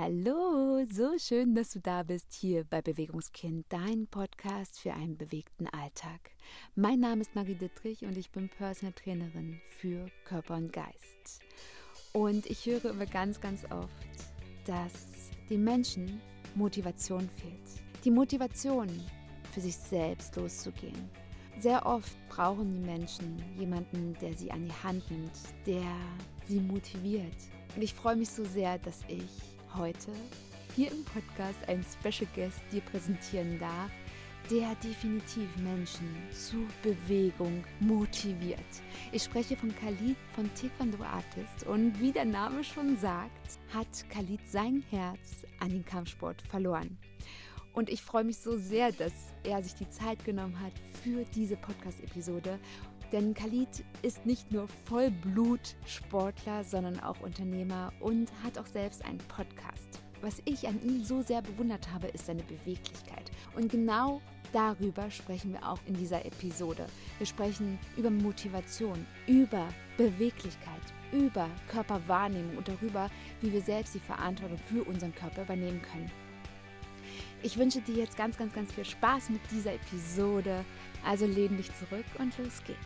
Hallo, so schön, dass du da bist hier bei Bewegungskind, dein Podcast für einen bewegten Alltag. Mein Name ist Marie Dittrich und ich bin Personal Trainerin für Körper und Geist. Und ich höre immer ganz oft, dass den Menschen Motivation fehlt. Die Motivation, für sich selbst loszugehen. Sehr oft brauchen die Menschen jemanden, der sie an die Hand nimmt, der sie motiviert. Und ich freue mich so sehr, dass ich heute hier im Podcast einen Special Guest dir präsentieren darf, der definitiv Menschen zu Bewegung motiviert. Ich spreche von Khalid von Taekwondo Artist und wie der Name schon sagt, hat Khalid sein Herz an den Kampfsport verloren. Und ich freue mich so sehr, dass er sich die Zeit genommen hat für diese Podcast-Episode. Denn Khalid ist nicht nur Vollblut-Sportler, sondern auch Unternehmer und hat auch selbst einen Podcast. Was ich an ihm so sehr bewundert habe, ist seine Beweglichkeit. Und genau darüber sprechen wir auch in dieser Episode. Wir sprechen über Motivation, über Beweglichkeit, über Körperwahrnehmung und darüber, wie wir selbst die Verantwortung für unseren Körper übernehmen können. Ich wünsche dir jetzt ganz viel Spaß mit dieser Episode. Also lehn dich zurück und los geht's.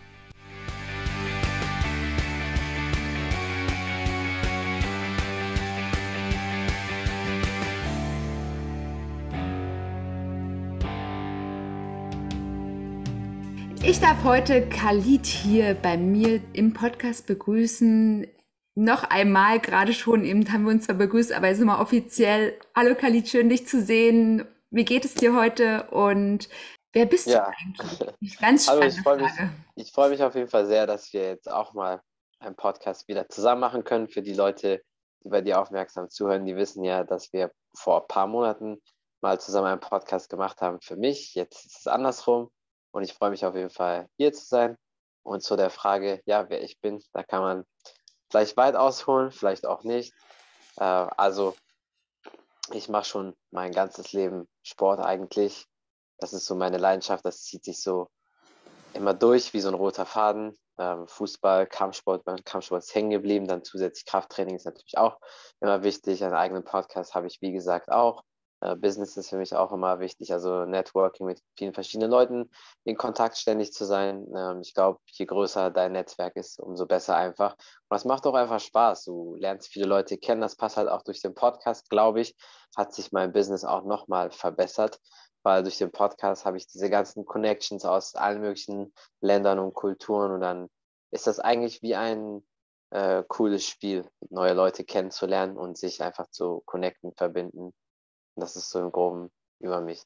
Ich darf heute Khalid hier bei mir im Podcast begrüßen. Noch einmal, gerade schon eben haben wir uns zwar begrüßt, aber jetzt nochmal offiziell. Hallo Khalid, schön dich zu sehen. Wie geht es dir heute und wer bist du eigentlich? Ganz Hallo, spannende Frage. ich freue mich auf jeden Fall sehr, dass wir jetzt auch mal einen Podcast wieder zusammen machen können. Für die Leute, die bei dir aufmerksam zuhören, die wissen ja, dass wir vor ein paar Monaten mal zusammen einen Podcast gemacht haben für mich. Jetzt ist es andersrum und ich freue mich auf jeden Fall, hier zu sein. Und zu der Frage, ja, wer ich bin, da kann man vielleicht weit ausholen, vielleicht auch nicht. Also ich mache schon mein ganzes Leben Sport eigentlich. Das ist so meine Leidenschaft, das zieht sich so immer durch wie so ein roter Faden. Fußball, Kampfsport, beim Kampfsport ist hängen geblieben, dann zusätzlich Krafttraining ist natürlich auch immer wichtig. Einen eigenen Podcast habe ich, wie gesagt, auch. Business ist für mich auch immer wichtig, also Networking mit vielen verschiedenen Leuten in Kontakt ständig zu sein. Ich glaube, je größer dein Netzwerk ist, umso besser einfach. Und das macht auch einfach Spaß. Du lernst viele Leute kennen, das passt halt auch durch den Podcast, glaube ich, hat sich mein Business auch nochmal verbessert, weil durch den Podcast habe ich diese ganzen Connections aus allen möglichen Ländern und Kulturen und dann ist das eigentlich wie ein cooles Spiel, neue Leute kennenzulernen und sich einfach zu connecten, verbinden. Das ist so im Groben über mich.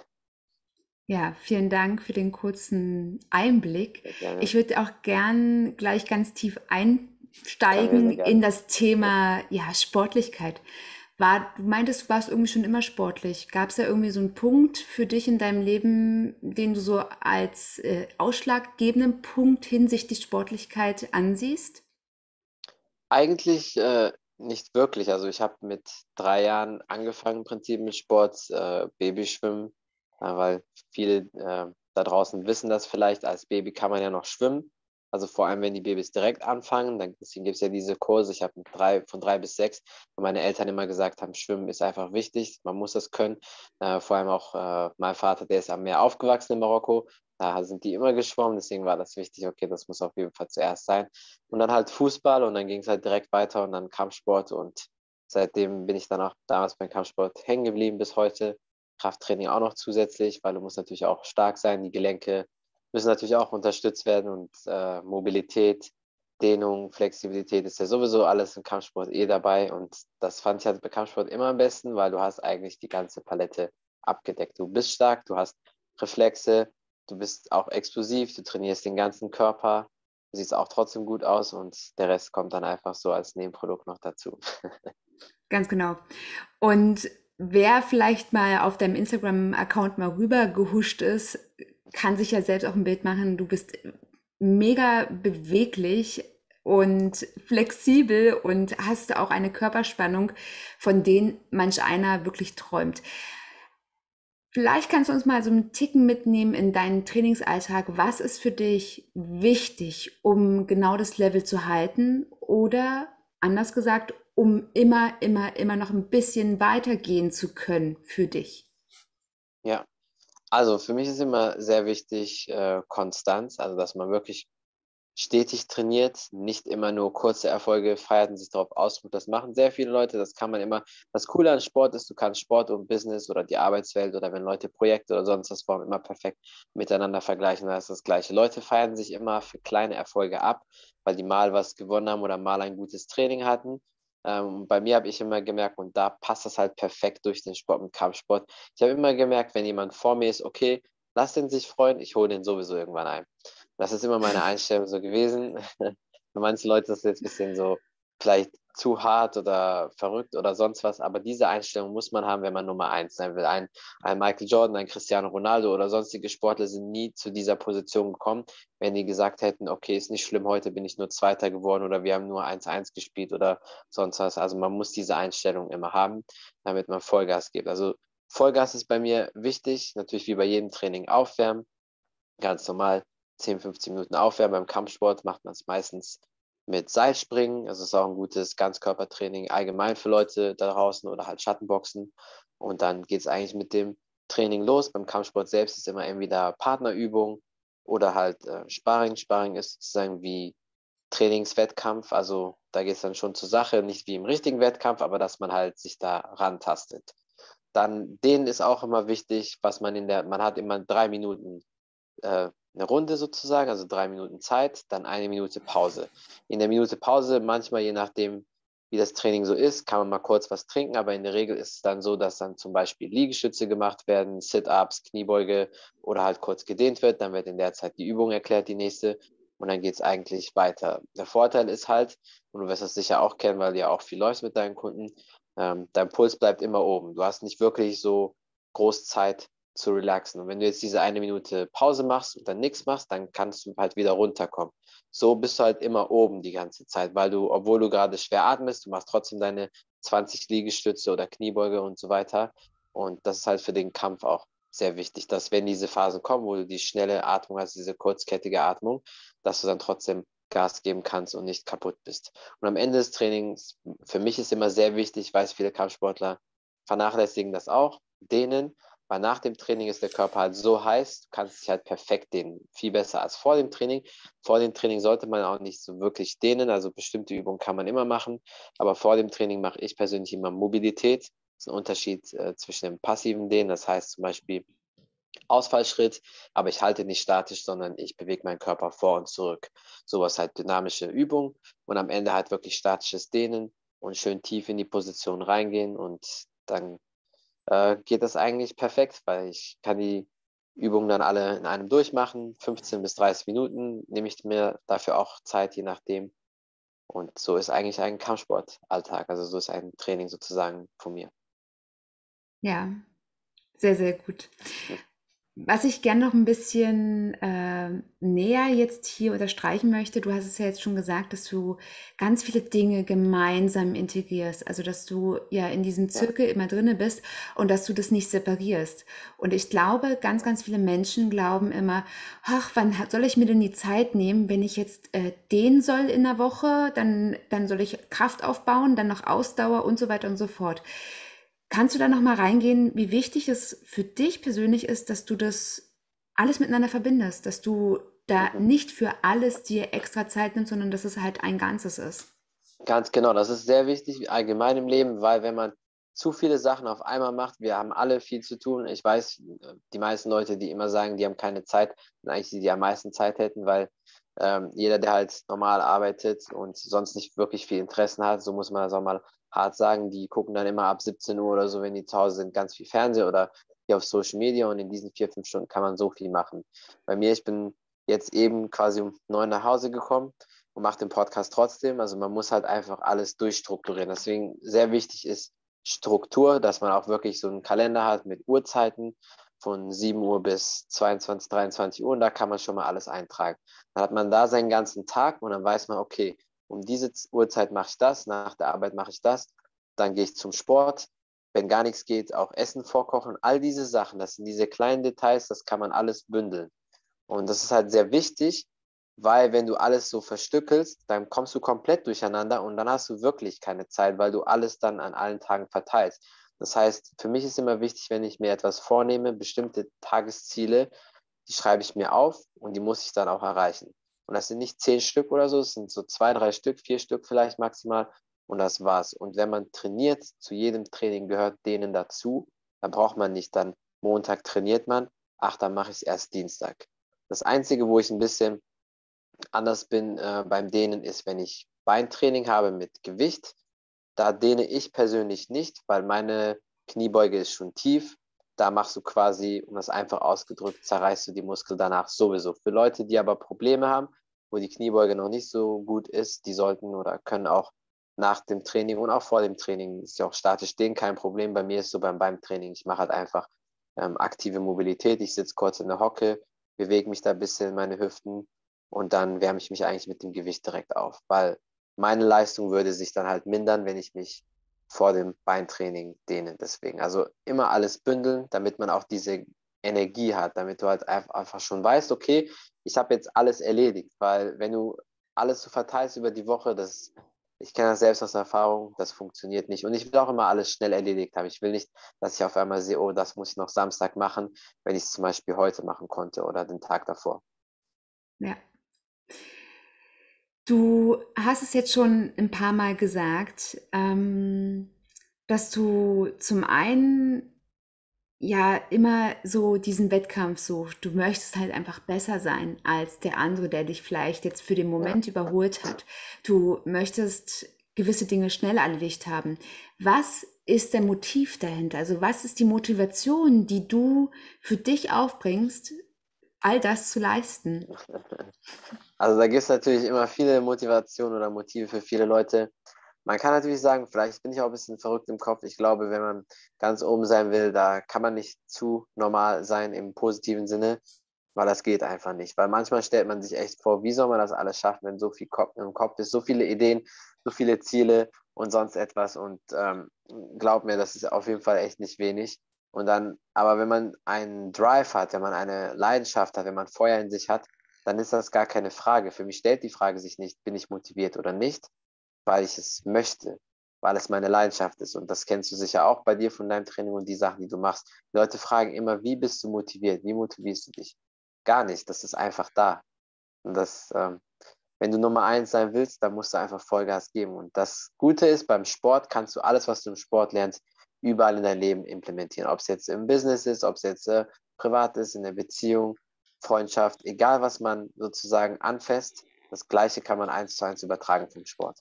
Ja, vielen Dank für den kurzen Einblick. Sehr gerne. Ich würde auch gern gleich ganz tief Können wir einsteigen sehr gerne. in das Thema Sportlichkeit. Du meintest, du warst irgendwie schon immer sportlich. Gab es da irgendwie so einen Punkt für dich in deinem Leben, den du so als ausschlaggebenden Punkt hinsichtlich Sportlichkeit ansiehst? Eigentlich nicht wirklich. Also ich habe mit 3 Jahren angefangen, im Prinzip mit Sport, Babyschwimmen, weil viele da draußen wissen das vielleicht, als Baby kann man ja noch schwimmen. Also vor allem, wenn die Babys direkt anfangen, deswegen gibt es ja diese Kurse. Ich habe von 3 bis 6, weil meine Eltern immer gesagt haben, Schwimmen ist einfach wichtig, man muss das können. Vor allem auch mein Vater, der ist am Meer aufgewachsen in Marokko, da sind die immer geschwommen, deswegen war das wichtig, okay, das muss auf jeden Fall zuerst sein. Und dann halt Fußball und dann ging es halt direkt weiter und dann Kampfsport und seitdem bin ich dann auch damals beim Kampfsport hängen geblieben bis heute. Krafttraining auch noch zusätzlich, weil du musst natürlich auch stark sein, die Gelenke müssen natürlich auch unterstützt werden und Mobilität, Dehnung, Flexibilität ist ja sowieso alles im Kampfsport dabei und das fand ich halt bei Kampfsport immer am besten, weil du hast eigentlich die ganze Palette abgedeckt. Du bist stark, du hast Reflexe, du bist auch explosiv, du trainierst den ganzen Körper, du siehst auch trotzdem gut aus und der Rest kommt dann einfach so als Nebenprodukt noch dazu. Ganz genau. Und wer vielleicht mal auf deinem Instagram-Account mal rüber gehuscht ist, kann sich ja selbst auch ein Bild machen. Du bist mega beweglich und flexibel und hast auch eine Körperspannung, von denen manch einer wirklich träumt. Vielleicht kannst du uns mal so einen Ticken mitnehmen in deinen Trainingsalltag. Was ist für dich wichtig, um genau das Level zu halten? Oder anders gesagt, um immer noch ein bisschen weitergehen zu können für dich? Ja, also für mich ist immer sehr wichtig Konstanz, also dass man wirklich stetig trainiert, nicht immer nur kurze Erfolge feiert und sich darauf ausruht. Das machen sehr viele Leute, das kann man immer. Das Coole an Sport ist, du kannst Sport und Business oder die Arbeitswelt oder wenn Leute Projekte oder sonst was formen, immer perfekt miteinander vergleichen. Da ist das Gleiche. Leute feiern sich immer für kleine Erfolge ab, weil die mal was gewonnen haben oder mal ein gutes Training hatten. Bei mir habe ich immer gemerkt, und da passt das halt perfekt durch den Sport mit Kampfsport. Ich habe immer gemerkt, wenn jemand vor mir ist, okay, lass den sich freuen, ich hole den sowieso irgendwann ein. Das ist immer meine Einstellung so gewesen. Für manche Leute ist es jetzt ein bisschen so vielleicht zu hart oder verrückt oder sonst was, aber diese Einstellung muss man haben, wenn man Nummer eins sein will. Ein Michael Jordan, ein Cristiano Ronaldo oder sonstige Sportler sind nie zu dieser Position gekommen, wenn die gesagt hätten, okay, ist nicht schlimm, heute bin ich nur Zweiter geworden oder wir haben nur 1-1 gespielt oder sonst was. Also man muss diese Einstellung immer haben, damit man Vollgas gibt. Also Vollgas ist bei mir wichtig, natürlich wie bei jedem Training aufwärmen, ganz normal 10, 15 Minuten aufwärmen. Beim Kampfsport macht man es meistens mit Seilspringen. Also es ist auch ein gutes Ganzkörpertraining allgemein für Leute da draußen oder halt Schattenboxen. Und dann geht es eigentlich mit dem Training los. Beim Kampfsport selbst ist immer entweder Partnerübung oder halt Sparring. Sparring ist sozusagen wie Trainingswettkampf. Also da geht es dann schon zur Sache, nicht wie im richtigen Wettkampf, aber dass man halt sich da rantastet. Dann denen ist auch immer wichtig, was man hat immer 3 Minuten eine Runde sozusagen, also 3 Minuten Zeit, dann 1 Minute Pause. In der Minute Pause, manchmal je nachdem, wie das Training so ist, kann man mal kurz was trinken, aber in der Regel ist es dann so, dass dann zum Beispiel Liegestütze gemacht werden, Sit-Ups, Kniebeuge oder halt kurz gedehnt wird. Dann wird in der Zeit die Übung erklärt, die nächste, und dann geht es eigentlich weiter. Der Vorteil ist halt, und du wirst das sicher auch kennen, weil du ja auch viel läufst mit deinen Kunden, dein Puls bleibt immer oben. Du hast nicht wirklich so groß Zeit zu relaxen. Und wenn du jetzt diese 1 Minute Pause machst und dann nichts machst, dann kannst du halt wieder runterkommen. So bist du halt immer oben die ganze Zeit, weil du, obwohl du gerade schwer atmest, du machst trotzdem deine 20 Liegestütze oder Kniebeuge und so weiter. Und das ist halt für den Kampf auch sehr wichtig, dass wenn diese Phasen kommen, wo du die schnelle Atmung hast, diese kurzkettige Atmung, dass du dann trotzdem Gas geben kannst und nicht kaputt bist. Und am Ende des Trainings, für mich ist immer sehr wichtig, ich weiß, viele Kampfsportler vernachlässigen das auch, dehnen, weil nach dem Training ist der Körper halt so heiß, du kannst dich halt perfekt dehnen. Viel besser als vor dem Training. Vor dem Training sollte man auch nicht so wirklich dehnen, also bestimmte Übungen kann man immer machen, aber vor dem Training mache ich persönlich immer Mobilität. Das ist ein Unterschied zwischen dem passiven Dehnen, das heißt zum Beispiel Ausfallschritt, aber ich halte nicht statisch, sondern ich bewege meinen Körper vor und zurück. Sowas halt dynamische Übung und am Ende halt wirklich statisches Dehnen und schön tief in die Position reingehen und dann geht das eigentlich perfekt, weil ich kann die Übungen dann alle in einem durchmachen. 15 bis 30 Minuten nehme ich mir dafür auch Zeit, je nachdem. Und so ist eigentlich ein Kampfsportalltag. Also so ist ein Training sozusagen von mir. Ja, sehr, sehr gut. Was ich gerne noch ein bisschen näher jetzt hier unterstreichen möchte, du hast es ja jetzt schon gesagt, dass du ganz viele Dinge gemeinsam integrierst, also dass du ja in diesem Ja, Zirkel immer drinne bist und dass du das nicht separierst. Und ich glaube, ganz viele Menschen glauben immer, ach, wann soll ich mir denn die Zeit nehmen, wenn ich jetzt dehnen soll in der Woche, dann soll ich Kraft aufbauen, dann noch Ausdauer und so weiter und so fort. Kannst du da noch mal reingehen, wie wichtig es für dich persönlich ist, dass du das alles miteinander verbindest, dass du da mhm. nicht für alles dir extra Zeit nimmst, sondern dass es halt ein Ganzes ist? Ganz genau. Das ist sehr wichtig allgemein im Leben, weil wenn man zu viele Sachen auf einmal macht, wir haben alle viel zu tun. Ich weiß, die meisten Leute, die immer sagen, die haben keine Zeit, sind eigentlich die, die am meisten Zeit hätten, weil jeder, der halt normal arbeitet und sonst nicht wirklich viel Interessen hat, so muss man das auch mal hart sagen, die gucken dann immer ab 17 Uhr oder so, wenn die zu Hause sind, ganz viel Fernsehen oder hier auf Social Media, und in diesen 4, 5 Stunden kann man so viel machen. Bei mir, ich bin jetzt eben quasi um 9 nach Hause gekommen und mache den Podcast trotzdem. Also man muss halt einfach alles durchstrukturieren. Deswegen sehr wichtig ist Struktur, dass man auch wirklich so einen Kalender hat mit Uhrzeiten von 7 Uhr bis 22, 23 Uhr, und da kann man schon mal alles eintragen. Dann hat man da seinen ganzen Tag und dann weiß man, okay, um diese Uhrzeit mache ich das, nach der Arbeit mache ich das, dann gehe ich zum Sport. Wenn gar nichts geht, auch Essen vorkochen. All diese Sachen, das sind diese kleinen Details, das kann man alles bündeln. Und das ist halt sehr wichtig, weil wenn du alles so verstückelst, dann kommst du komplett durcheinander und dann hast du wirklich keine Zeit, weil du alles dann an allen Tagen verteilst. Das heißt, für mich ist immer wichtig, wenn ich mir etwas vornehme, bestimmte Tagesziele, die schreibe ich mir auf und die muss ich dann auch erreichen. Und das sind nicht 10 Stück oder so, es sind so 2, 3 Stück, 4 Stück vielleicht maximal und das war's. Und wenn man trainiert, zu jedem Training gehört denen dazu, dann braucht man nicht dann Montag trainiert man, ach, dann mache ich es erst Dienstag. Das Einzige, wo ich ein bisschen anders bin beim Dehnen, ist, wenn ich Beintraining habe mit Gewicht. Da dehne ich persönlich nicht, weil meine Kniebeuge ist schon tief. Da machst du quasi, um das einfach ausgedrückt, zerreißt du die Muskel danach sowieso. Für Leute, die aber Probleme haben, wo die Kniebeuge noch nicht so gut ist, die sollten oder können auch nach dem Training und auch vor dem Training, ist ja auch statisch dehnen kein Problem. Bei mir ist so beim Training, ich mache halt einfach aktive Mobilität. Ich sitze kurz in der Hocke, bewege mich da ein bisschen in meine Hüften und dann wärme ich mich eigentlich mit dem Gewicht direkt auf, weil meine Leistung würde sich dann halt mindern, wenn ich mich vor dem Beintraining dehne. Deswegen, also immer alles bündeln, damit man auch diese Energie hat, damit du halt einfach schon weißt, okay, ich habe jetzt alles erledigt, weil wenn du alles so verteilst über die Woche, ich kenne das selbst aus Erfahrung, das funktioniert nicht. Und ich will auch immer alles schnell erledigt haben. Ich will nicht, dass ich auf einmal sehe, oh, das muss ich noch Samstag machen, wenn ich es zum Beispiel heute machen konnte oder den Tag davor. Ja. Du hast es jetzt schon ein paar Mal gesagt, dass du zum einen ja immer so diesen Wettkampf suchst. Du möchtest halt einfach besser sein als der andere, der dich vielleicht jetzt für den Ja. Moment überholt hat. Du möchtest gewisse Dinge schnell erledigt haben. Was ist der Motiv dahinter? Also was ist die Motivation, die du für dich aufbringst, all das zu leisten? Also da gibt es natürlich immer viele Motivationen oder Motive für viele Leute. Man kann natürlich sagen, vielleicht bin ich auch ein bisschen verrückt im Kopf. Ich glaube, wenn man ganz oben sein will, da kann man nicht zu normal sein im positiven Sinne, weil das geht einfach nicht. Weil manchmal stellt man sich echt vor, wie soll man das alles schaffen, wenn so viel Kopf im Kopf ist, so viele Ideen, so viele Ziele und sonst etwas. Und glaub mir, das ist auf jeden Fall echt nicht wenig. Und dann, aber wenn man einen Drive hat, wenn man eine Leidenschaft hat, wenn man Feuer in sich hat, dann ist das gar keine Frage. Für mich stellt die Frage sich nicht, bin ich motiviert oder nicht, weil ich es möchte, weil es meine Leidenschaft ist. Und das kennst du sicher auch bei dir von deinem Training und die Sachen, die du machst. Die Leute fragen immer, wie bist du motiviert? Wie motivierst du dich? Gar nicht, das ist einfach da. Und wenn du Nummer eins sein willst, dann musst du einfach Vollgas geben. Und das Gute ist, beim Sport kannst du alles, was du im Sport lernst, überall in dein Leben implementieren. Ob es jetzt im Business ist, ob es jetzt privat ist, in der Beziehung, Freundschaft, egal was man sozusagen anfasst, das Gleiche kann man eins zu eins übertragen vom Sport.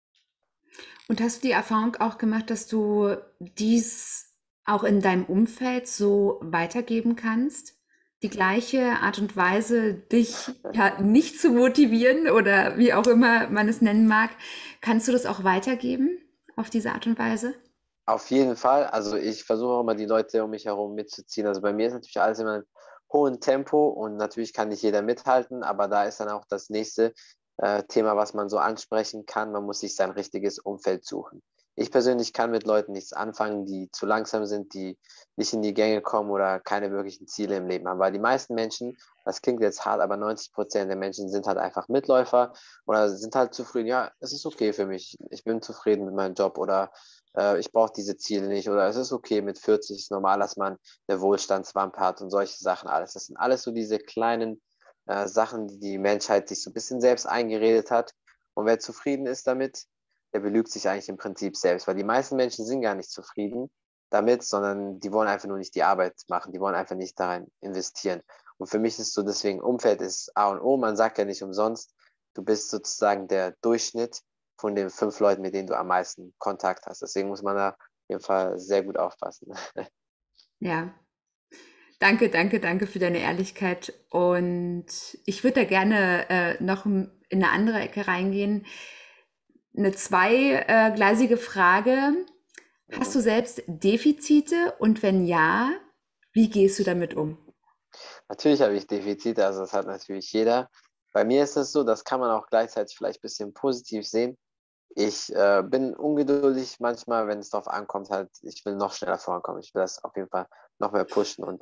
Und hast du die Erfahrung auch gemacht, dass du dies auch in deinem Umfeld so weitergeben kannst? Die gleiche Art und Weise, dich ja nicht zu motivieren oder wie auch immer man es nennen mag, kannst du das auch weitergeben auf diese Art und Weise? Auf jeden Fall. Also ich versuche auch immer die Leute um mich herum mitzuziehen. Also bei mir ist natürlich alles immer in hohem Tempo und natürlich kann nicht jeder mithalten, aber da ist dann auch das nächste Thema, was man so ansprechen kann. Man muss sich sein richtiges Umfeld suchen. Ich persönlich kann mit Leuten nichts anfangen, die zu langsam sind, die nicht in die Gänge kommen oder keine wirklichen Ziele im Leben haben. Weil die meisten Menschen, das klingt jetzt hart, aber 90% der Menschen sind halt einfach Mitläufer oder sind halt zufrieden. Ja, es ist okay für mich. Ich bin zufrieden mit meinem Job oder ich brauche diese Ziele nicht oder es ist okay, mit 40 ist normal, dass man eine Wohlstandswampe hat und solche Sachen alles. Das sind alles so diese kleinen Sachen, die die Menschheit sich so ein bisschen selbst eingeredet hat. Und wer zufrieden ist damit, der belügt sich eigentlich im Prinzip selbst, weil die meisten Menschen sind gar nicht zufrieden damit, sondern die wollen einfach nur nicht die Arbeit machen, die wollen einfach nicht darin investieren. Und für mich ist so deswegen Umfeld ist A und O. Man sagt ja nicht umsonst, du bist sozusagen der Durchschnitt von den 5 Leuten, mit denen du am meisten Kontakt hast. Deswegen muss man da auf jeden Fall sehr gut aufpassen. Ja, danke, danke, danke für deine Ehrlichkeit. Und ich würde da gerne noch in eine andere Ecke reingehen. Eine zweigleisige Frage. Hast Mhm. du selbst Defizite und wenn ja, wie gehst du damit um? Natürlich habe ich Defizite, also das hat natürlich jeder. Bei mir ist es so, das kann man auch gleichzeitig vielleicht ein bisschen positiv sehen. Ich bin ungeduldig manchmal, wenn es darauf ankommt, halt, ich will noch schneller vorankommen. Ich will das auf jeden Fall noch mehr pushen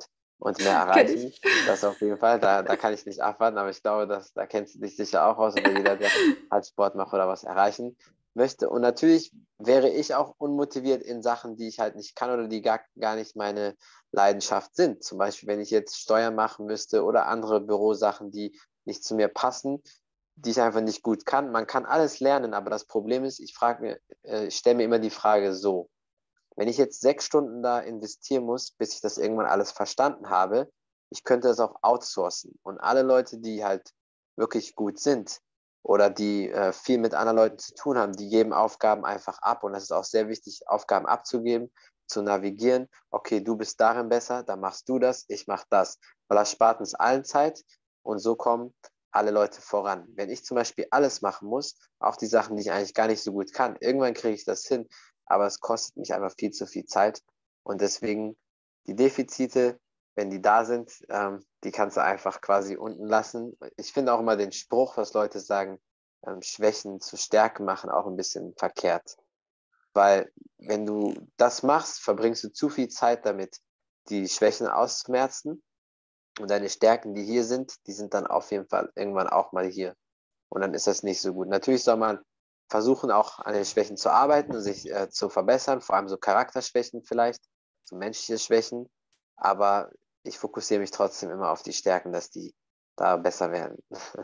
und mehr Kenn ich. erreichen. Das auf jeden Fall. Da kann ich nicht abwarten, aber ich glaube, da kennst du dich sicher auch aus oder jeder, der halt Sport macht oder was erreichen möchte. Und natürlich wäre ich auch unmotiviert in Sachen, die ich halt nicht kann oder die gar nicht meine Leidenschaft sind. Zum Beispiel, wenn ich jetzt Steuern machen müsste oder andere Bürosachen, die nicht zu mir passen, die ich einfach nicht gut kann. Man kann alles lernen, aber das Problem ist, ich stelle mir immer die Frage so, wenn ich jetzt 6 Stunden da investieren muss, bis ich das irgendwann alles verstanden habe, ich könnte das auch outsourcen. Und alle Leute, die halt wirklich gut sind oder die viel mit anderen Leuten zu tun haben, die geben Aufgaben einfach ab. Und das ist auch sehr wichtig, Aufgaben abzugeben, zu navigieren. Okay, du bist darin besser, dann machst du das, ich mach das. Weil das spart uns allen Zeit und so kommen alle Leute voran. Wenn ich zum Beispiel alles machen muss, auch die Sachen, die ich eigentlich gar nicht so gut kann, irgendwann kriege ich das hin, aber es kostet mich einfach viel zu viel Zeit. Und deswegen die Defizite, wenn die da sind, die kannst du einfach quasi unten lassen. Ich finde auch immer den Spruch, was Leute sagen, Schwächen zu Stärken machen, auch ein bisschen verkehrt. Weil wenn du das machst, verbringst du zu viel Zeit damit, die Schwächen auszumerzen. Und deine Stärken, die hier sind, die sind dann auf jeden Fall irgendwann auch mal hier. Und dann ist das nicht so gut. Natürlich soll man versuchen, auch an den Schwächen zu arbeiten und sich zu verbessern, vor allem so Charakterschwächen vielleicht, so menschliche Schwächen. Aber ich fokussiere mich trotzdem immer auf die Stärken, dass die da besser werden.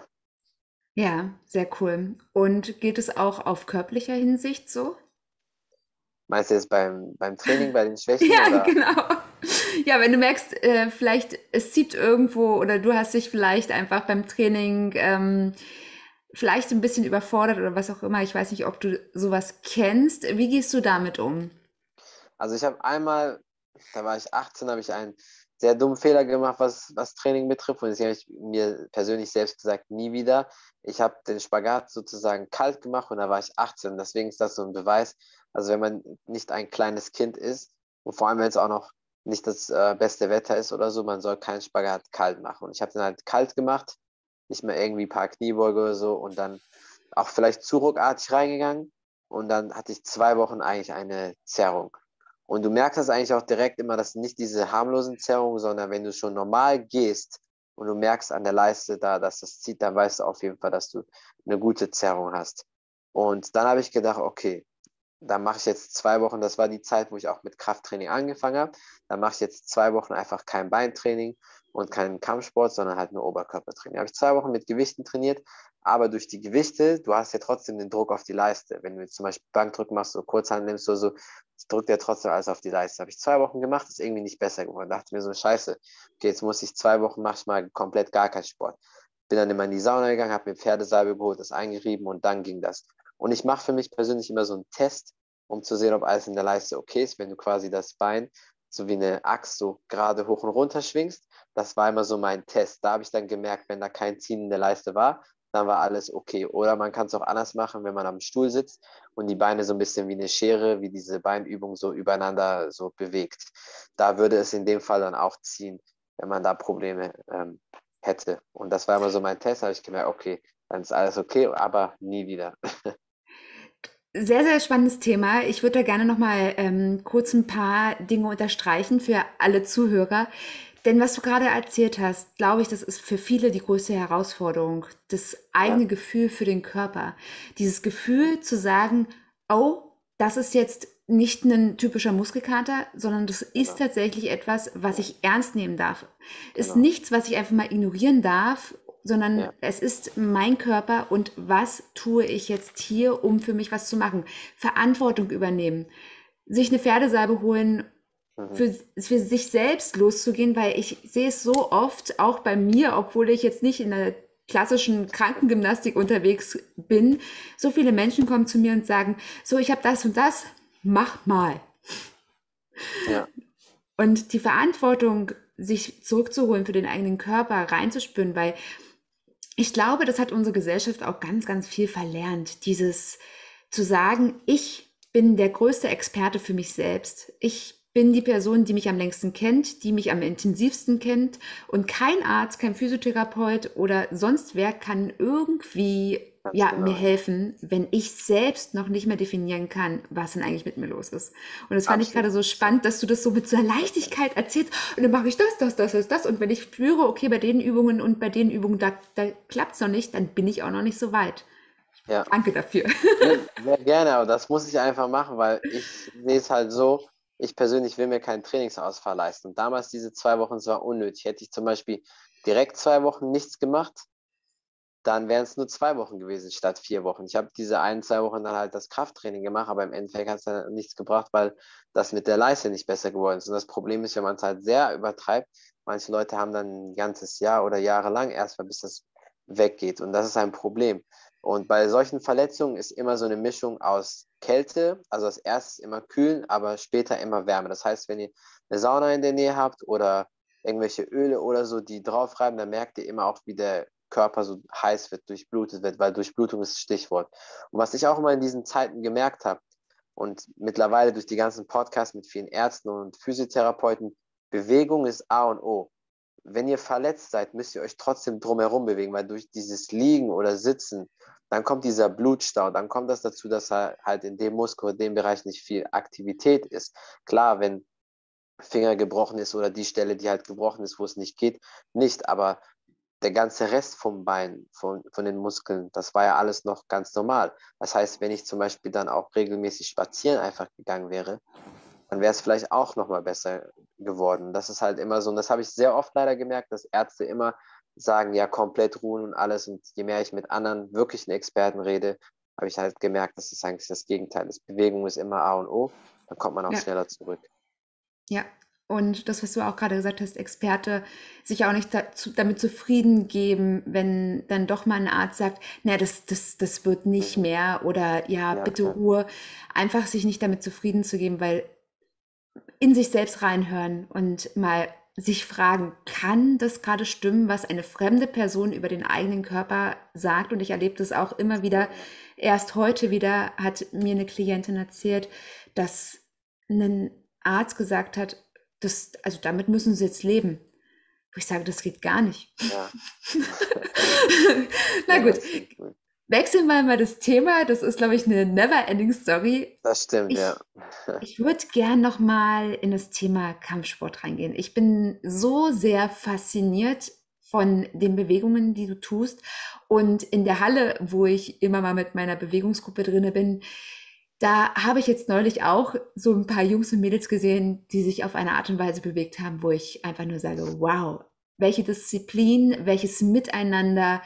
Ja, sehr cool. Und geht es auch auf körperlicher Hinsicht so? Meinst du jetzt beim Training, bei den Schwächen Ja, oder? genau. Ja, wenn du merkst, vielleicht es zieht irgendwo oder du hast dich vielleicht einfach beim Training vielleicht ein bisschen überfordert oder was auch immer. Ich weiß nicht, ob du sowas kennst. Wie gehst du damit um? Also ich habe einmal, da war ich 18, habe ich einen sehr dummen Fehler gemacht, was Training betrifft. Und das habe ich mir persönlich selbst gesagt, nie wieder. Ich habe den Spagat sozusagen kalt gemacht und da war ich 18. Deswegen ist das so ein Beweis. Also wenn man nicht ein kleines Kind ist und vor allem, wenn es auch noch nicht das beste Wetter ist oder so, man soll keinen Spagat kalt machen. Und ich habe den halt kalt gemacht, nicht mehr irgendwie ein paar Kniebeuge oder so und dann auch vielleicht zu ruckartig reingegangen. Und dann hatte ich 2 Wochen eigentlich eine Zerrung. Und du merkst das eigentlich auch direkt immer, dass nicht diese harmlosen Zerrungen, sondern wenn du schon normal gehst und du merkst an der Leiste da, dass das zieht, dann weißt du auf jeden Fall, dass du eine gute Zerrung hast. Und dann habe ich gedacht, okay, dann mache ich jetzt 2 Wochen, das war die Zeit, wo ich auch mit Krafttraining angefangen habe, dann mache ich jetzt 2 Wochen einfach kein Beintraining und keinen Kampfsport, sondern halt nur Oberkörpertraining. Da habe ich 2 Wochen mit Gewichten trainiert, aber durch die Gewichte, du hast ja trotzdem den Druck auf die Leiste. Wenn du jetzt zum Beispiel Bankdrücken machst, so Kurzhanteln nimmst oder so, das drückt ja trotzdem alles auf die Leiste. Habe ich 2 Wochen gemacht, ist irgendwie nicht besser geworden. Da dachte ich mir so, scheiße, okay, jetzt muss ich 2 Wochen, mache ich mal komplett gar keinen Sport. Bin dann immer in die Sauna gegangen, habe mir Pferdesalbe geholt, das eingerieben und dann ging das. Und ich mache für mich persönlich immer so einen Test, um zu sehen, ob alles in der Leiste okay ist, wenn du quasi das Bein so wie eine Axt so gerade hoch und runter schwingst. Das war immer so mein Test. Da habe ich dann gemerkt, wenn da kein Ziehen in der Leiste war, dann war alles okay. Oder man kann es auch anders machen, wenn man am Stuhl sitzt und die Beine so ein bisschen wie eine Schere, wie diese Beinübung so übereinander so bewegt. Da würde es in dem Fall dann auch ziehen, wenn man da Probleme hätte. Und das war immer so mein Test, da habe ich gemerkt, okay, dann ist alles okay, aber nie wieder. Sehr, sehr spannendes Thema. Ich würde da gerne noch mal kurz ein paar Dinge unterstreichen für alle Zuhörer. Denn was du gerade erzählt hast, glaube ich, das ist für viele die größte Herausforderung, das Ja, eigene Gefühl für den Körper. Dieses Gefühl zu sagen, oh, das ist jetzt nicht ein typischer Muskelkater, sondern das ist genau, tatsächlich etwas, was ja, ich ernst nehmen darf. Ist genau, nichts, was ich einfach mal ignorieren darf, sondern ja, es ist mein Körper und was tue ich jetzt hier, um für mich was zu machen? Verantwortung übernehmen, sich eine Pferdesalbe holen, mhm, für sich selbst loszugehen, weil ich sehe es so oft, auch bei mir, obwohl ich jetzt nicht in der klassischen Krankengymnastik unterwegs bin, so viele Menschen kommen zu mir und sagen, so, ich habe das und das, mach mal. ja, Und die Verantwortung, sich zurückzuholen für den eigenen Körper, reinzuspüren, weil ich glaube, das hat unsere Gesellschaft auch ganz, ganz viel verlernt. Dieses zu sagen, ich bin der größte Experte für mich selbst. Ich bin die Person, die mich am längsten kennt, die mich am intensivsten kennt und kein Arzt, kein Physiotherapeut oder sonst wer kann irgendwie Ganz ja, mir genau, ja. helfen, wenn ich selbst noch nicht mehr definieren kann, was denn eigentlich mit mir los ist. Und das fand ich Absolut. gerade so spannend, dass du das so mit so einer Leichtigkeit erzählst. Und dann mache ich das. Und wenn ich spüre, okay, bei den Übungen und bei den Übungen, da klappt es noch nicht, dann bin ich auch noch nicht so weit. Ja. Danke dafür. Nee, sehr gerne, aber das muss ich einfach machen, weil ich sehe es halt so, ich persönlich will mir keinen Trainingsausfall leisten. Und damals diese 2 Wochen, es war unnötig. Hätte ich zum Beispiel direkt 2 Wochen nichts gemacht, dann wären es nur 2 Wochen gewesen statt 4 Wochen. Ich habe diese 1, 2 Wochen dann halt das Krafttraining gemacht, aber im Endeffekt hat es dann nichts gebracht, weil das mit der Leiste nicht besser geworden ist. Und das Problem ist, wenn man es halt sehr übertreibt, manche Leute haben dann ein ganzes Jahr oder jahrelang erstmal, bis das weggeht. Und das ist ein Problem. Und bei solchen Verletzungen ist immer so eine Mischung aus Kälte, also als erstes immer kühlen, aber später immer Wärme. Das heißt, wenn ihr eine Sauna in der Nähe habt oder irgendwelche Öle oder so, die drauf reiben, dann merkt ihr immer auch, wie der Körper so heiß wird, durchblutet wird, weil Durchblutung ist das Stichwort. Und was ich auch immer in diesen Zeiten gemerkt habe und mittlerweile durch die ganzen Podcasts mit vielen Ärzten und Physiotherapeuten, Bewegung ist A und O. Wenn ihr verletzt seid, müsst ihr euch trotzdem drumherum bewegen, weil durch dieses Liegen oder Sitzen, dann kommt dieser Blutstau, dann kommt das dazu, dass halt in dem Muskel, in dem Bereich nicht viel Aktivität ist. Klar, wenn Finger gebrochen ist oder die Stelle, die halt gebrochen ist, wo es nicht geht, nicht, aber der ganze Rest vom Bein, von den Muskeln, das war ja alles noch ganz normal. Das heißt, wenn ich zum Beispiel dann auch regelmäßig spazieren einfach gegangen wäre, dann wäre es vielleicht auch nochmal besser geworden. Das ist halt immer so, und das habe ich sehr oft leider gemerkt, dass Ärzte immer sagen, ja, komplett ruhen und alles. Und je mehr ich mit anderen wirklichen Experten rede, habe ich halt gemerkt, dass es eigentlich das Gegenteil ist. Bewegung ist immer A und O, dann kommt man auch Ja. schneller zurück. Ja, und das, was du auch gerade gesagt hast, Experte, sich auch nicht damit zufrieden geben, wenn dann doch mal ein Arzt sagt, na, das wird nicht Mhm. mehr oder ja, Ja, bitte klar. Ruhe. Einfach sich nicht damit zufrieden zu geben, weil in sich selbst reinhören und mal sich fragen, kann das gerade stimmen, was eine fremde Person über den eigenen Körper sagt? Und ich erlebe das auch immer wieder. Genau, ja. Erst heute wieder hat mir eine Klientin erzählt, dass ein Arzt gesagt hat, also damit müssen Sie jetzt leben. Wo ich sage, das geht gar nicht. Ja. Na Ja, gut, das stimmt. wechseln wir mal das Thema. Das ist, glaube ich, eine never-ending Story. Das stimmt, ja. Ich, ich würde gern noch mal in das Thema Kampfsport reingehen. Ich bin so sehr fasziniert von den Bewegungen, die du tust. Und in der Halle, wo ich immer mal mit meiner Bewegungsgruppe drinne bin, da habe ich jetzt neulich auch so ein paar Jungs und Mädels gesehen, die sich auf eine Art und Weise bewegt haben, wo ich einfach nur sage, wow, welche Disziplin, welches Miteinander,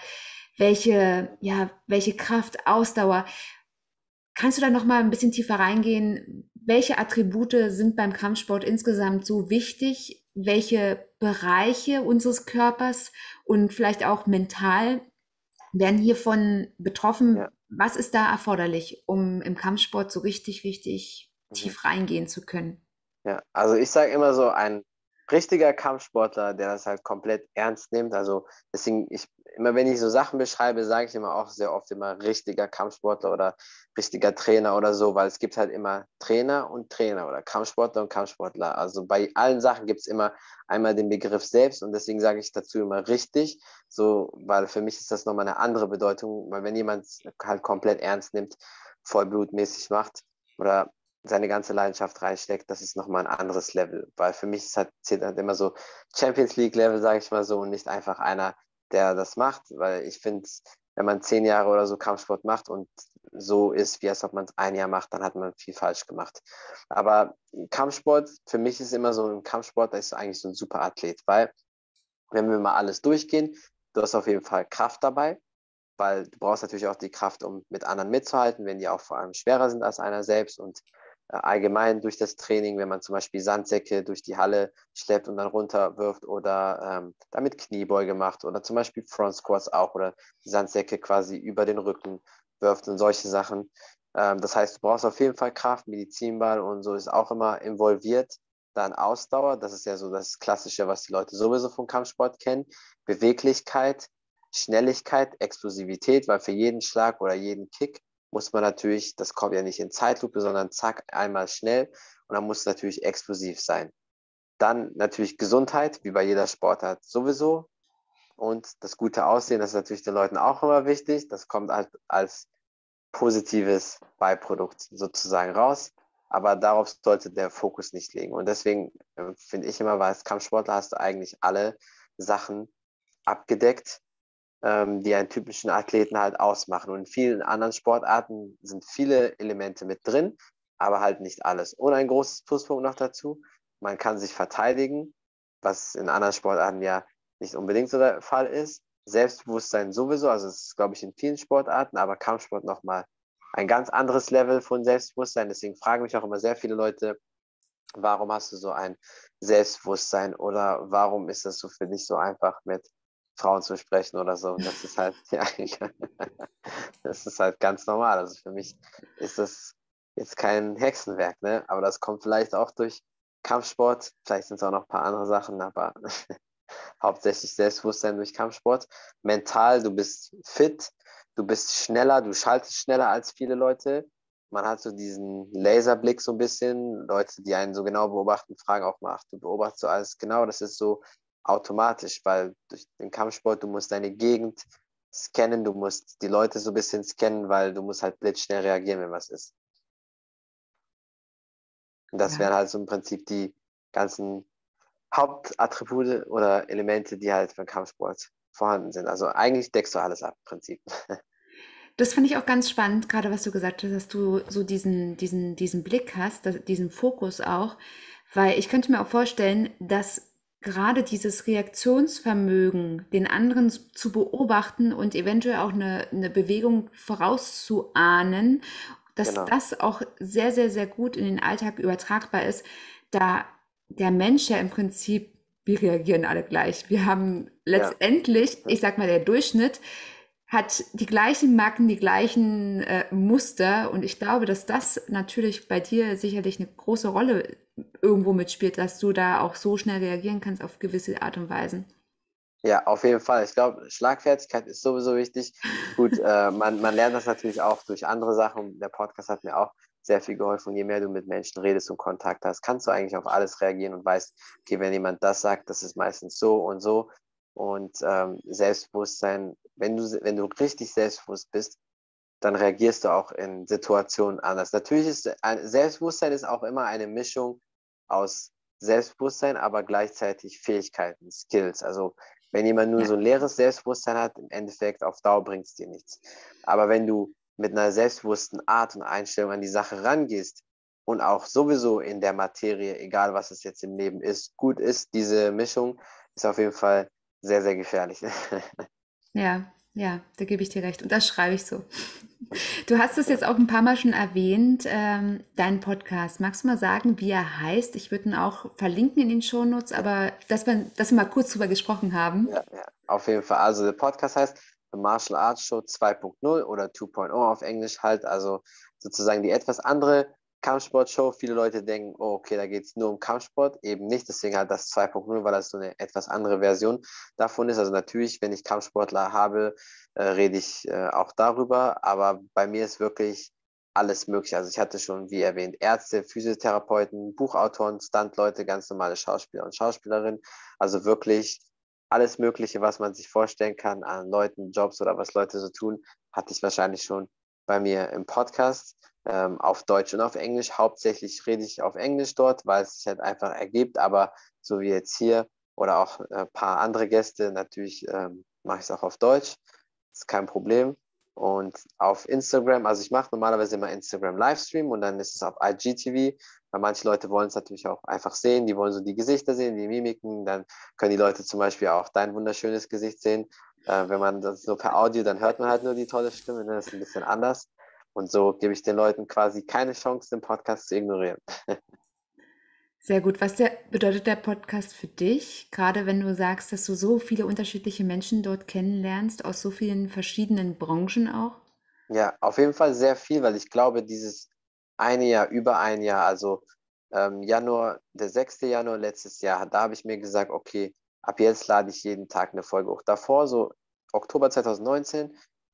welche Kraft, Ausdauer. Kannst du da noch mal ein bisschen tiefer reingehen? Welche Attribute sind beim Kampfsport insgesamt so wichtig? Welche Bereiche unseres Körpers und vielleicht auch mental werden hiervon betroffen? Ja. Was ist da erforderlich, um im Kampfsport so richtig, richtig Mhm. tief reingehen zu können? Ja, also ich sage immer so, ein richtiger Kampfsportler, der das halt komplett ernst nimmt. Also deswegen, immer wenn ich so Sachen beschreibe, sage ich immer auch sehr oft immer richtiger Kampfsportler oder richtiger Trainer oder so, weil es gibt halt immer Trainer und Trainer oder Kampfsportler und Kampfsportler. Also bei allen Sachen gibt es immer einmal den Begriff selbst und deswegen sage ich dazu immer richtig, so, weil für mich ist das nochmal eine andere Bedeutung, weil wenn jemand es halt komplett ernst nimmt, vollblutmäßig macht oder seine ganze Leidenschaft reinsteckt, das ist nochmal ein anderes Level. Weil für mich zählt halt immer so Champions League-Level, sage ich mal so, und nicht einfach einer, der das macht. Weil ich finde, wenn man 10 Jahre oder so Kampfsport macht und so ist, wie als ob man es ein Jahr macht, dann hat man viel falsch gemacht. Aber Kampfsport, für mich ist immer so ein Kampfsport, da ist eigentlich so ein super Athlet, weil wenn wir mal alles durchgehen, du hast auf jeden Fall Kraft dabei, weil du brauchst natürlich auch die Kraft, um mit anderen mitzuhalten, wenn die auch vor allem schwerer sind als einer selbst und allgemein durch das Training, wenn man zum Beispiel Sandsäcke durch die Halle schleppt und dann runterwirft oder damit Kniebeuge macht oder zum Beispiel Front Squats auch oder die Sandsäcke quasi über den Rücken wirft und solche Sachen. Das heißt, du brauchst auf jeden Fall Kraft, Medizinball und so ist auch immer involviert. Dann Ausdauer, das ist ja so das Klassische, was die Leute sowieso vom Kampfsport kennen. Beweglichkeit, Schnelligkeit, Explosivität, weil für jeden Schlag oder jeden Kick muss man natürlich, das kommt ja nicht in Zeitlupe, sondern zack, einmal schnell und dann muss es natürlich explosiv sein. Dann natürlich Gesundheit, wie bei jeder Sportart sowieso. Und das gute Aussehen, das ist natürlich den Leuten auch immer wichtig. Das kommt halt als positives Beiprodukt sozusagen raus. Aber darauf sollte der Fokus nicht liegen. Und deswegen finde ich immer, weil als Kampfsportler hast du eigentlich alle Sachen abgedeckt, die einen typischen Athleten halt ausmachen. Und in vielen anderen Sportarten sind viele Elemente mit drin, aber halt nicht alles. Und ein großes Pluspunkt noch dazu, man kann sich verteidigen, was in anderen Sportarten ja nicht unbedingt so der Fall ist. Selbstbewusstsein sowieso, also es ist, glaube ich, in vielen Sportarten, aber Kampfsport nochmal ein ganz anderes Level von Selbstbewusstsein. Deswegen fragen mich auch immer sehr viele Leute, warum hast du so ein Selbstbewusstsein oder warum ist das so für dich so einfach mit Frauen zu sprechen oder so? Und das ist halt, ja, das ist halt ganz normal. Also für mich ist das jetzt kein Hexenwerk, ne? Aber das kommt vielleicht auch durch Kampfsport. Vielleicht sind es auch noch ein paar andere Sachen, aber hauptsächlich Selbstbewusstsein durch Kampfsport. Mental, du bist fit, du bist schneller, du schaltest schneller als viele Leute. Man hat so diesen Laserblick so ein bisschen. Leute, die einen so genau beobachten, fragen auch mal, ach, du beobachtest so alles genau. Das ist so automatisch, weil durch den Kampfsport, du musst deine Gegend scannen, du musst die Leute so ein bisschen scannen, weil du musst halt blitzschnell reagieren, wenn was ist. Und das Ja. wären halt so im Prinzip die ganzen Hauptattribute oder Elemente, die halt beim Kampfsport vorhanden sind. Also eigentlich deckst du alles ab, im Prinzip. Das fand ich auch ganz spannend, gerade was du gesagt hast, dass du so diesen Blick hast, diesen Fokus auch, weil ich könnte mir auch vorstellen, dass gerade dieses Reaktionsvermögen, den anderen zu beobachten und eventuell auch eine Bewegung vorauszuahnen, dass Genau. das auch sehr, sehr, sehr gut in den Alltag übertragbar ist, da der Mensch ja im Prinzip, wir reagieren alle gleich. Wir haben Ja. letztendlich, ich sag mal, der Durchschnitt hat die gleichen Macken, die gleichen Muster. Und ich glaube, dass das natürlich bei dir sicherlich eine große Rolle irgendwo mitspielt, dass du da auch so schnell reagieren kannst auf gewisse Art und Weisen. Ja, auf jeden Fall. Ich glaube, Schlagfertigkeit ist sowieso wichtig. Gut, man lernt das natürlich auch durch andere Sachen. Der Podcast hat mir auch sehr viel geholfen. Und je mehr du mit Menschen redest und Kontakt hast, kannst du eigentlich auf alles reagieren und weißt, okay, wenn jemand das sagt, das ist meistens so und so. Und Selbstbewusstsein, wenn du richtig selbstbewusst bist, dann reagierst du auch in Situationen anders. Natürlich ist Selbstbewusstsein ist auch immer eine Mischung aus Selbstbewusstsein, aber gleichzeitig Fähigkeiten, Skills. Also wenn jemand nur Ja, so ein leeres Selbstbewusstsein hat, im Endeffekt auf Dauer bringt es dir nichts. Aber wenn du mit einer selbstbewussten Art und Einstellung an die Sache rangehst und auch sowieso in der Materie, egal was es jetzt im Leben ist, gut ist, diese Mischung ist auf jeden Fall sehr, sehr gefährlich. ja, ja, da gebe ich dir recht. Und das schreibe ich so. Du hast es jetzt auch ein paar Mal schon erwähnt, deinen Podcast. Magst du mal sagen, wie er heißt? Ich würde ihn auch verlinken in den Shownotes, aber dass wir mal kurz drüber gesprochen haben. Ja, auf jeden Fall. Also der Podcast heißt The Martial Arts Show 2.0 oder 2.0 auf Englisch halt. Also sozusagen die etwas andere Kampfsportshow. Viele Leute denken, oh, okay, da geht es nur um Kampfsport. Eben nicht, deswegen halt das 2.0, weil das so eine etwas andere Version davon ist. Also natürlich, wenn ich Kampfsportler habe, rede ich auch darüber. Aber bei mir ist wirklich alles möglich. Also ich hatte schon, wie erwähnt, Ärzte, Physiotherapeuten, Buchautoren, Stuntleute, ganz normale Schauspieler und Schauspielerinnen. Also wirklich alles Mögliche, was man sich vorstellen kann an Leuten, Jobs oder was Leute so tun, hatte ich wahrscheinlich schon bei mir im Podcast, auf Deutsch und auf Englisch. Hauptsächlich rede ich auf Englisch dort, weil es sich halt einfach ergibt, aber so wie jetzt hier oder auch ein paar andere Gäste, natürlich mache ich es auch auf Deutsch. Das ist kein Problem. Und auf Instagram, also ich mache normalerweise immer Instagram Livestream und dann ist es auf IGTV, weil manche Leute wollen es natürlich auch einfach sehen, die wollen so die Gesichter sehen, die Mimiken, dann können die Leute zum Beispiel auch dein wunderschönes Gesicht sehen. Wenn man das so per Audio, dann hört man halt nur die tolle Stimme, ne? Das ist ein bisschen anders. Und so gebe ich den Leuten quasi keine Chance, den Podcast zu ignorieren. Sehr gut. Bedeutet der Podcast für dich? Gerade wenn du sagst, dass du so viele unterschiedliche Menschen dort kennenlernst, aus so vielen verschiedenen Branchen auch? Ja, auf jeden Fall sehr viel, weil ich glaube, dieses eine Jahr, über ein Jahr, also Januar, der 6. Januar letztes Jahr, da habe ich mir gesagt, okay, ab jetzt lade ich jeden Tag eine Folge hoch. Davor, so Oktober 2019,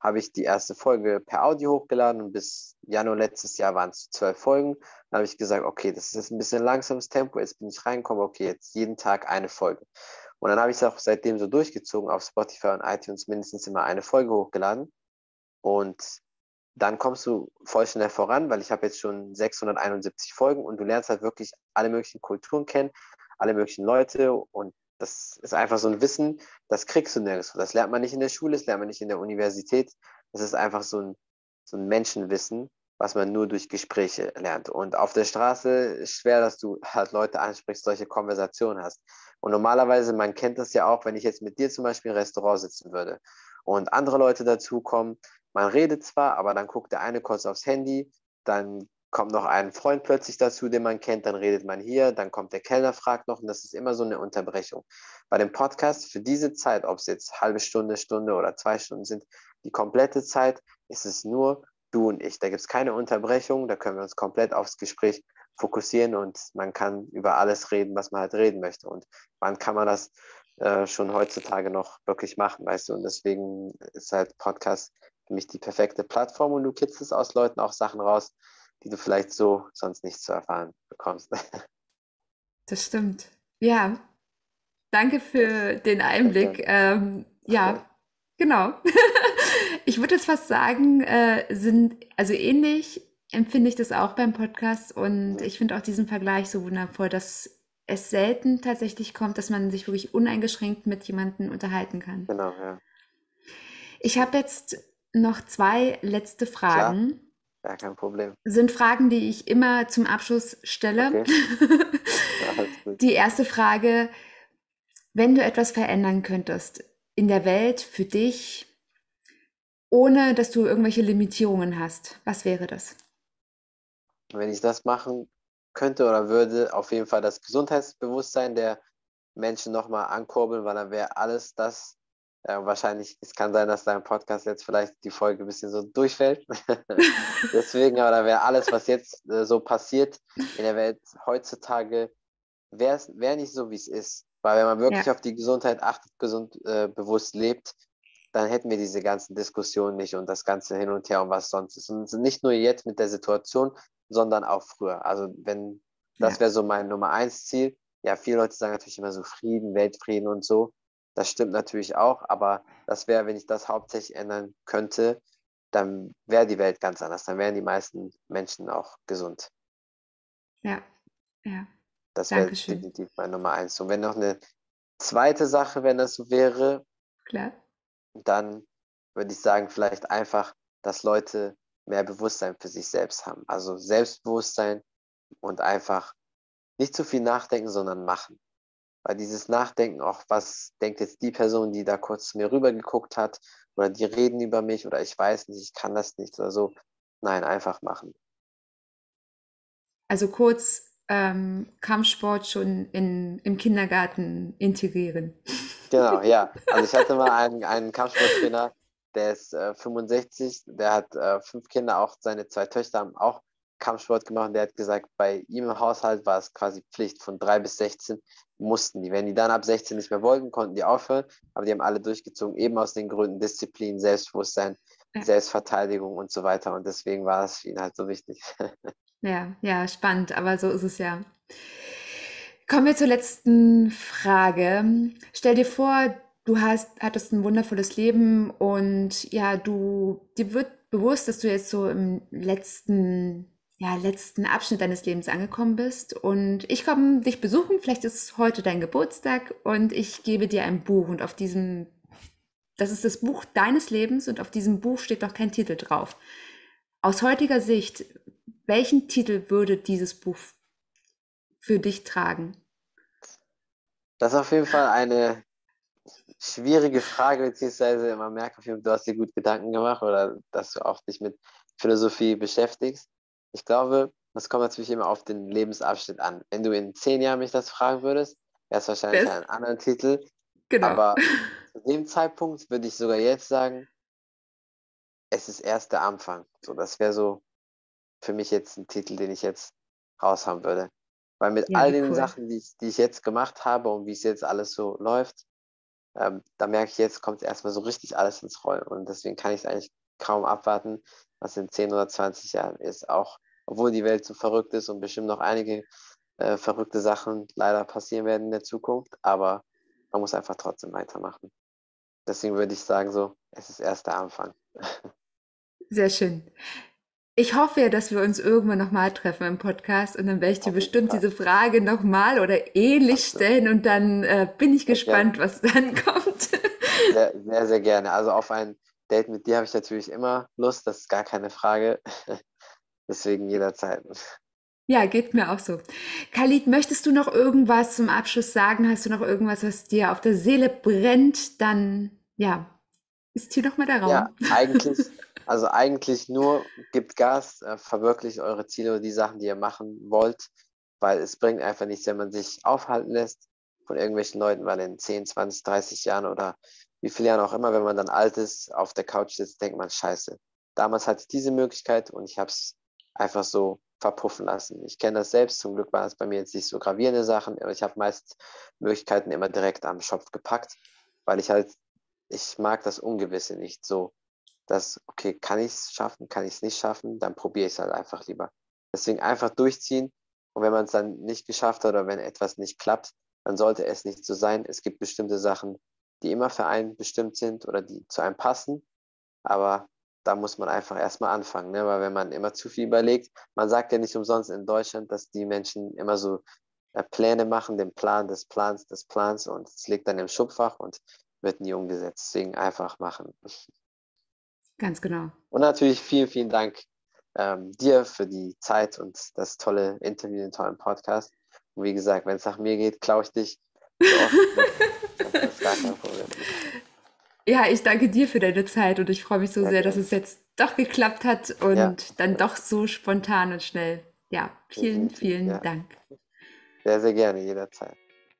habe ich die erste Folge per Audio hochgeladen und bis Januar letztes Jahr waren es 12 Folgen. Dann habe ich gesagt, okay, das ist jetzt ein bisschen langsames Tempo, jetzt bin ich reingekommen, okay, jetzt jeden Tag eine Folge. Und dann habe ich es auch seitdem so durchgezogen, auf Spotify und iTunes mindestens immer eine Folge hochgeladen. Und dann kommst du voll schnell voran, weil ich habe jetzt schon 671 Folgen und du lernst halt wirklich alle möglichen Kulturen kennen, alle möglichen Leute und das ist einfach so ein Wissen, das kriegst du nirgendwo. Das lernt man nicht in der Schule, das lernt man nicht in der Universität. Das ist einfach so ein Menschenwissen, was man nur durch Gespräche lernt. Und auf der Straße ist schwer, dass du halt Leute ansprichst, solche Konversationen hast. Und normalerweise, man kennt das ja auch, wenn ich jetzt mit dir zum Beispiel im Restaurant sitzen würde und andere Leute dazukommen, man redet zwar, aber dann guckt der eine kurz aufs Handy, dann kommt noch ein Freund plötzlich dazu, den man kennt, dann redet man hier, dann kommt der Kellner, fragt noch und das ist immer so eine Unterbrechung. Bei dem Podcast für diese Zeit, ob es jetzt halbe Stunde, Stunde oder 2 Stunden sind, die komplette Zeit ist es nur du und ich. Da gibt es keine Unterbrechung, da können wir uns komplett aufs Gespräch fokussieren und man kann über alles reden, was man halt reden möchte. Und wann kann man das schon heutzutage noch wirklich machen, weißt du? Und deswegen ist halt Podcast für mich die perfekte Plattform und du kitzelst aus Leuten auch Sachen raus, die du vielleicht so sonst nicht zu erfahren bekommst. Das stimmt. Ja, danke für den Sehr Einblick. gerne. Ja, genau. Ich würde jetzt fast sagen, also ähnlich empfinde ich das auch beim Podcast und Mhm. ich finde auch diesen Vergleich so wundervoll, dass es selten tatsächlich kommt, dass man sich wirklich uneingeschränkt mit jemandem unterhalten kann. Genau, ja. Ich habe jetzt noch zwei letzte Klar, Fragen. gar kein Problem. Sind Fragen, die ich immer zum Abschluss stelle. Okay, alles gut. Die erste Frage, wenn du etwas verändern könntest in der Welt für dich, ohne dass du irgendwelche Limitierungen hast, was wäre das? Wenn ich das machen könnte oder würde, auf jeden Fall das Gesundheitsbewusstsein der Menschen nochmal ankurbeln, weil dann wäre alles das, wahrscheinlich, es kann sein, dass dein Podcast jetzt vielleicht die Folge ein bisschen so durchfällt. Deswegen, aber da wäre alles, was jetzt so passiert in der Welt heutzutage, wär nicht so, wie es ist. Weil wenn man Ja, wirklich auf die Gesundheit achtet, gesund bewusst lebt, dann hätten wir diese ganzen Diskussionen nicht und das ganze Hin und Her und was sonst ist. Und nicht nur jetzt mit der Situation, sondern auch früher. Also wenn, ja, das wäre so mein Nummer eins Ziel. Ja, viele Leute sagen natürlich immer so Frieden, Weltfrieden und so. Das stimmt natürlich auch, aber das wäre, wenn ich das hauptsächlich ändern könnte, dann wäre die Welt ganz anders. Dann wären die meisten Menschen auch gesund. ja, ja. Das wäre Dankeschön. definitiv mein Nummer eins. Und wenn noch eine zweite Sache, wenn das so wäre, Klar. dann würde ich sagen, vielleicht einfach, dass Leute mehr Bewusstsein für sich selbst haben. Also Selbstbewusstsein und einfach nicht zu viel nachdenken, sondern machen. Weil dieses Nachdenken auch, was denkt jetzt die Person, die da kurz zu mir rüber geguckt hat, oder die reden über mich, oder ich weiß nicht, ich kann das nicht oder so. Nein, einfach machen. Also kurz Kampfsport schon im Kindergarten integrieren. Genau, ja. Also ich hatte mal einen Kampfsporttrainer, der ist 65, der hat 5 Kinder, auch seine 2 Töchter haben auch Kampfsport gemacht und der hat gesagt, bei ihm im Haushalt war es quasi Pflicht, von 3 bis 16 mussten die. Wenn die dann ab 16 nicht mehr wollten, konnten die aufhören, aber die haben alle durchgezogen, eben aus den Gründen Disziplin, Selbstbewusstsein, Ja, Selbstverteidigung und so weiter und deswegen war es für ihn halt so wichtig. ja, ja, spannend, aber so ist es ja. Kommen wir zur letzten Frage. Stell dir vor, hattest ein wundervolles Leben und ja, dir wird bewusst, dass du jetzt so im letzten Abschnitt deines Lebens angekommen bist. Und ich komme dich besuchen, vielleicht ist heute dein Geburtstag und ich gebe dir ein Buch und das ist das Buch deines Lebens und auf diesem Buch steht noch kein Titel drauf. Aus heutiger Sicht, welchen Titel würde dieses Buch für dich tragen? Das ist auf jeden Fall eine schwierige Frage, beziehungsweise man merkt auf jeden Fall, du hast dir gut Gedanken gemacht oder dass du auch dich mit Philosophie beschäftigst. Ich glaube, das kommt natürlich immer auf den Lebensabschnitt an. Wenn du in 10 Jahren mich das fragen würdest, wäre es wahrscheinlich Best? ein anderer Titel. Genau. Aber zu dem Zeitpunkt würde ich sogar jetzt sagen, es ist erst der Anfang. So, das wäre so für mich jetzt ein Titel, den ich jetzt raushauen würde. Weil mit Ja, all wie den cool. Sachen, die ich jetzt gemacht habe und wie es jetzt alles so läuft, da merke ich, jetzt kommt erstmal so richtig alles ins Rollen. Und deswegen kann ich es eigentlich kaum abwarten, was in 10 oder 20 Jahren ist. Auch obwohl die Welt so verrückt ist und bestimmt noch einige verrückte Sachen leider passieren werden in der Zukunft. Aber man muss einfach trotzdem weitermachen. Deswegen würde ich sagen, so, es ist erst der Anfang. Sehr schön. Ich hoffe ja, dass wir uns irgendwann nochmal treffen im Podcast und dann werde ich dir Auf jeden bestimmt Fall. diese Frage nochmal oder ähnlich Absolut. stellen und dann bin ich Sehr gerne. gespannt, was dann kommt. Sehr, sehr, sehr gerne. Also auf ein Date mit dir habe ich natürlich immer Lust, das ist gar keine Frage. Deswegen jederzeit. Ja, geht mir auch so. Khalid, möchtest du noch irgendwas zum Abschluss sagen? Hast du noch irgendwas, was dir auf der Seele brennt? Dann, ja, ist hier nochmal der Ja, Raum. eigentlich nur gebt Gas, verwirklicht eure Ziele oder die Sachen, die ihr machen wollt, weil es bringt einfach nichts, wenn man sich aufhalten lässt von irgendwelchen Leuten, weil in 10, 20, 30 Jahren oder wie viele Jahren auch immer, wenn man dann alt ist, auf der Couch sitzt, denkt man, scheiße. Damals hatte ich diese Möglichkeit und ich habe es einfach so verpuffen lassen. Ich kenne das selbst, zum Glück waren es bei mir jetzt nicht so gravierende Sachen, aber ich habe meist Möglichkeiten immer direkt am Schopf gepackt, weil ich mag das Ungewisse nicht so, dass, okay, kann ich es schaffen, kann ich es nicht schaffen, dann probiere ich es halt einfach lieber. Deswegen einfach durchziehen und wenn man es dann nicht geschafft hat oder wenn etwas nicht klappt, dann sollte es nicht so sein. Es gibt bestimmte Sachen, die immer für einen bestimmt sind oder die zu einem passen, aber da muss man einfach erstmal anfangen, ne? Weil wenn man immer zu viel überlegt, man sagt ja nicht umsonst in Deutschland, dass die Menschen immer so Pläne machen, den Plan des Plans und es liegt dann im Schubfach und wird nie umgesetzt. Deswegen einfach machen. Ganz genau. Und natürlich vielen, vielen Dank dir für die Zeit und das tolle Interview, den tollen Podcast. Und wie gesagt, wenn es nach mir geht, klaue ich dich so oft. Das ist gar kein Problem. Ja, ich danke dir für deine Zeit und ich freue mich so Sehr sehr, dass es gerne. jetzt doch geklappt hat Ja, und dann doch so spontan und schnell. Ja, vielen, definitiv. vielen Ja, Dank. sehr, sehr gerne, jederzeit.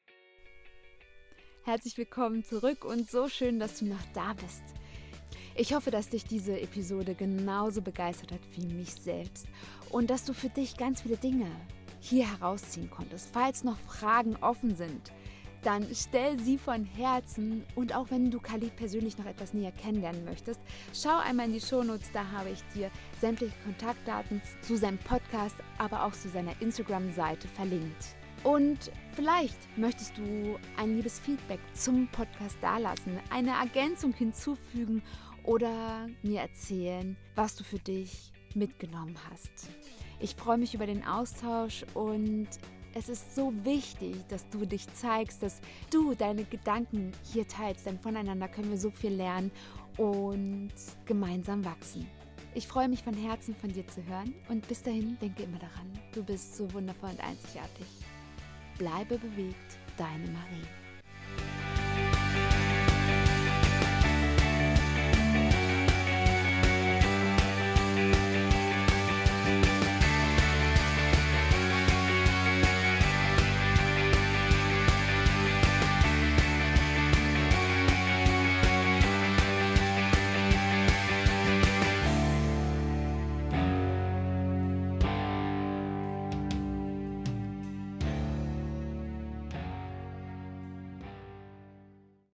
Herzlich willkommen zurück und so schön, dass du noch da bist. Ich hoffe, dass dich diese Episode genauso begeistert hat wie mich selbst und dass du für dich ganz viele Dinge hier herausziehen konntest. Falls noch Fragen offen sind, dann stell sie von Herzen und auch wenn du Khalid persönlich noch etwas näher kennenlernen möchtest, schau einmal in die Shownotes, da habe ich dir sämtliche Kontaktdaten zu seinem Podcast, aber auch zu seiner Instagram-Seite verlinkt. Und vielleicht möchtest du ein liebes Feedback zum Podcast dalassen, eine Ergänzung hinzufügen oder mir erzählen, was du für dich mitgenommen hast. Ich freue mich über den Austausch und es ist so wichtig, dass du dich zeigst, dass du deine Gedanken hier teilst, denn voneinander können wir so viel lernen und gemeinsam wachsen. Ich freue mich von Herzen, von dir zu hören und bis dahin denke immer daran, du bist so wundervoll und einzigartig. Bleibe bewegt, deine Marie.